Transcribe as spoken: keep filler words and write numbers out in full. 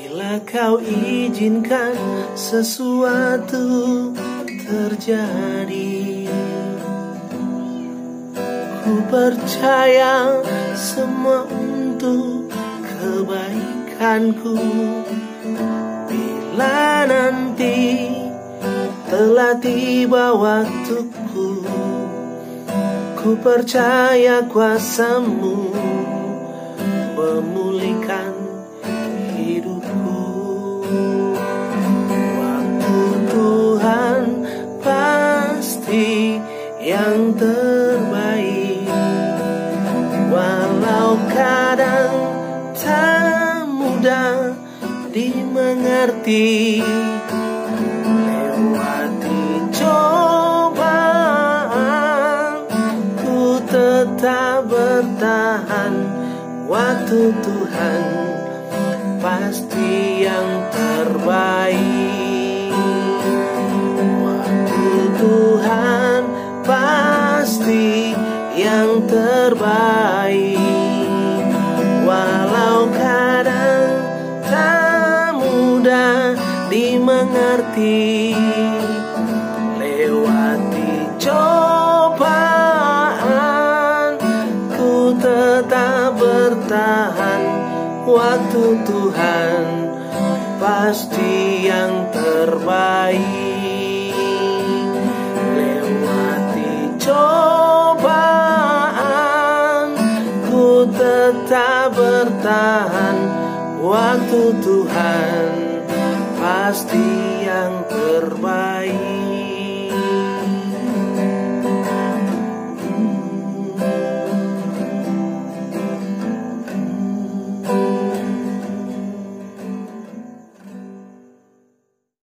Bila kau izinkan sesuatu terjadi, ku percaya semua untuk kebaikanku. Bila nanti telah tiba waktuku, ku percaya kuasamu memulihkan hidupku. Waktu Tuhan pasti yang terbaik, walau kadang tak mudah dimengerti. Lewati cobaan, ku tetap bertahan. Waktu Tuhan pasti yang terbaik. Waktu Tuhan pasti yang terbaik, walau kadang tak mudah dimengerti. Lewati cobaan, ku tetap bertahan. Waktu Tuhan pasti yang terbaik. Lewati cobaan, ku tetap bertahan. Waktu Tuhan pasti yang terbaik.